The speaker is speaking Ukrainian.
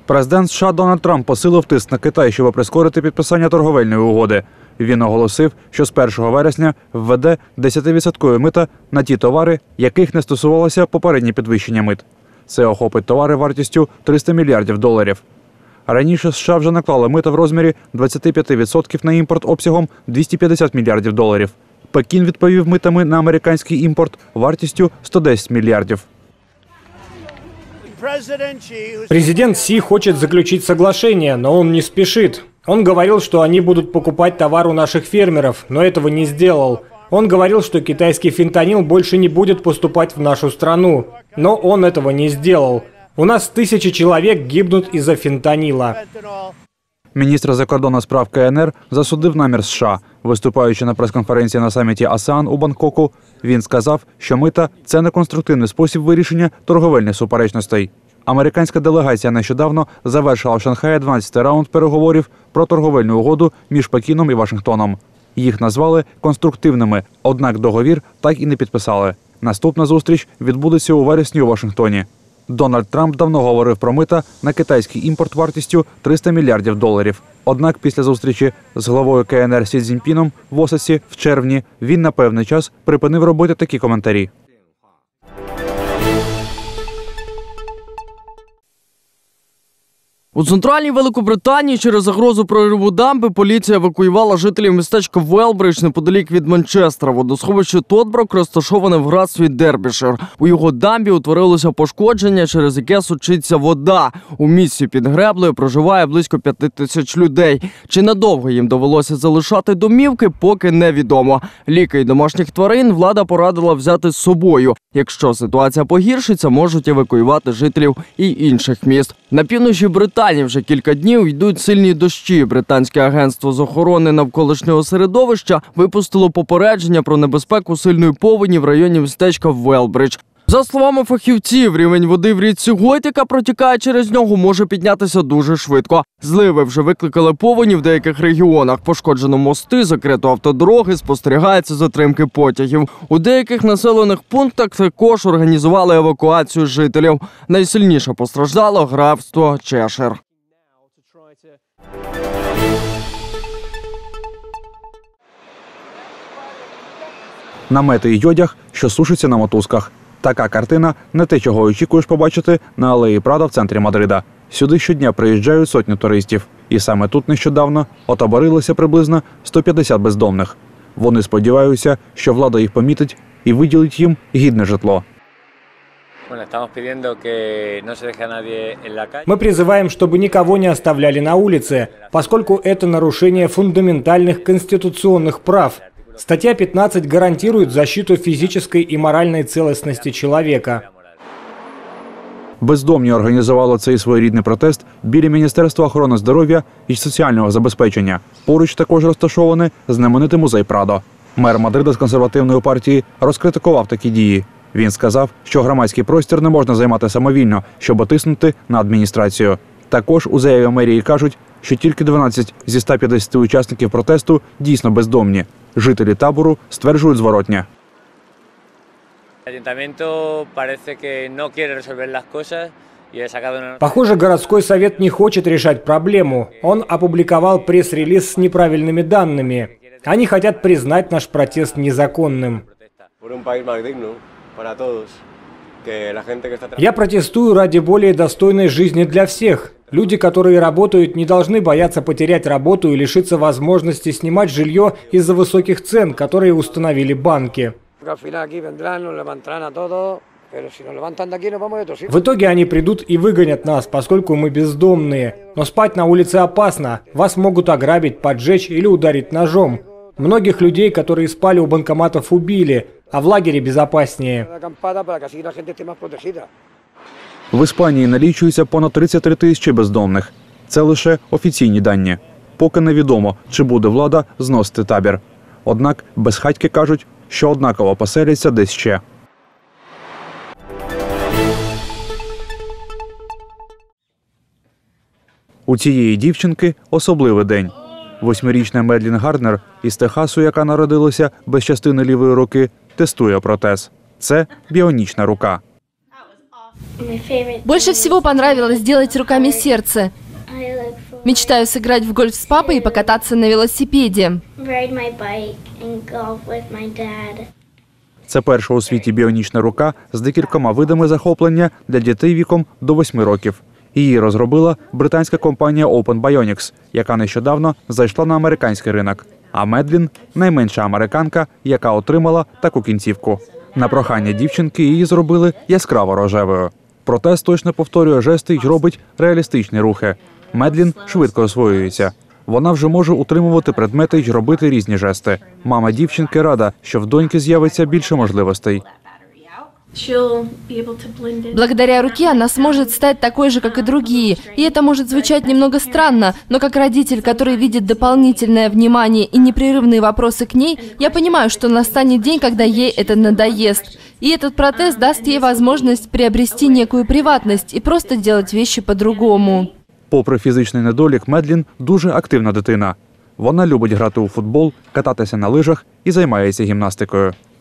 Президент США Дональд Трамп посилив тиск на Китай, щоб прискорити підписання торговельної угоди. Він оголосив, що з 1 вересня введе 10% мита на ті товари, яких не стосувалося попереднє підвищення мит. Це охопить товари вартістю $300 мільярдів. Раніше США вже наклали мита в розмірі 25% на імпорт обсягом $250 мільярдів. Пекін відповів митами на американський імпорт вартістю $110 мільярдів. Президент Си хочет заключить соглашение, но он не спешит. Он говорил, что они будут покупать товар у наших фермеров, но этого не сделал. Он говорил, что китайский фентанил больше не будет поступать в нашу страну, но он этого не сделал. У нас тысячи человек гибнут из-за фентанила. Міністр закордонних справ КНР засудив намір США. Виступаючи на прес-конференції на саміті АСЕАН у Бангкоку, він сказав, що мита – це неконструктивний спосіб вирішення торговельних суперечностей. Американська делегація нещодавно завершила в Шанхаї 12-й раунд переговорів про торговельну угоду між Пекіном і Вашингтоном. Їх назвали конструктивними, однак договір так і не підписали. Наступна зустріч відбудеться у вересні у Вашингтоні. Дональд Трамп давно говорив про мита на китайський імпорт вартістю $300 мільярдів. Однак після зустрічі з главою КНР Сі Цзіньпіном в Осаці в червні він на певний час припинив робити такі коментарі. У центральній Великобританії через загрозу прориву дамби поліція евакуювала жителів містечка Велбридж неподалік від Манчестера. Водосховище Тодброк розташоване в графстві Дербішир. У його дамбі утворилося пошкодження, через яке сочиться вода. У місті під греблею проживає близько 5000 людей. Чи надовго їм довелося залишати домівки, поки невідомо. Ліки і домашніх тварин влада порадила взяти з собою. Якщо ситуація погіршиться, можуть евакуювати жителів і інших міст. На півночі Британії вже кілька днів йдуть сильні дощі. Британське агентство з охорони навколишнього середовища випустило попередження про небезпеку сильної повені в районі містечка Велбридж. За словами фахівців, рівень води в річці Гойт, яка протікає через нього, може піднятися дуже швидко. Зливи вже викликали повені в деяких регіонах. Пошкоджено мости, закрито автодороги, спостерігаються затримки потягів. У деяких населених пунктах також організували евакуацію жителів. Найсильніше постраждало графство Чешир. Намети й одяг, що сушиться на мотузках. Така картина – не те, чого очікуєш побачити на алеї Прада в центрі Мадрида. Сюди щодня приїжджають сотні туристів. І саме тут нещодавно отоборилося приблизно 150 бездомних. Вони сподіваються, що влада їх помітить і виділить їм гідне житло. Мы призываем, чтобы никого не оставляли на улице, поскольку это нарушение фундаментальных конституционных прав. Статья 15 гарантирует защиту физической и моральной целостности человека. Бездомні організували цей своєрідний протест біля Міністерства охорони здоров'я і соціального забезпечення. Поруч також розташований знаменитий музей Прадо. Мер Мадрида з консервативної партії розкритикував такі дії. Він сказав, що громадський простір не можна займати самовільно, щоб тиснути на адміністрацію. Також у заяві мерії кажуть, що тільки 12 зі 150 учасників протесту дійсно бездомні. Жителі табору стверджують зворотне. Похоже, городской совет не хочет решать проблему. Он опубликовал пресс-релиз с неправильными данными. Они хотят признать наш протест незаконным. Я протестую ради более достойной жизни для всех. Люди, которые работают, не должны бояться потерять работу и лишиться возможности снимать жилье из-за высоких цен, которые установили банки. В итоге они придут и выгонят нас, поскольку мы бездомные. Но спать на улице опасно. Вас могут ограбить, поджечь или ударить ножом. Многих людей, которые спали у банкоматов, убили, а в лагере безопаснее. В Іспанії налічується понад 33 тисячі бездомних. Це лише офіційні дані. Поки невідомо, чи буде влада зносити табір. Однак безхатьки кажуть, що однаково поселяться десь ще. У цієї дівчинки особливий день. 8-річна Медлін Гарднер із Техасу, яка народилася без частини лівої руки, тестує протез. Це біонічна рука. Больше всего понравилось делать руками сердце. Мечтаю сыграть в гольф с папой и покататься на велосипеде. Це перша у світі біонічна рука з декількома видами захоплення для дітей віком до 8 років. Її розробила британська компанія Open Bionics, яка нещодавно зайшла на американський ринок. А Медлін – найменша американка, яка отримала таку кінцівку. На прохання дівчинки її зробили яскраво рожевою. Протез точно повторює жести й робить реалістичні рухи. Медлін швидко освоюється. Вона вже може утримувати предмети й робити різні жести. Мама дівчинки рада, що в доньки з'явиться більше можливостей. Благодаря руке она сможет стать такой же, как и другие. И это может звучать немного странно, но как родитель, который видит дополнительное внимание и непрерывные вопросы к ней, я понимаю, что настанет день, когда ей это надоест. И этот протез даст ей возможность приобрести некую приватность и просто делать вещи по-другому. Попри фізичний недолік, Медлін дуже активна дитина. Вона любить грати у футбол, кататися на лижах і займається гімнастикою.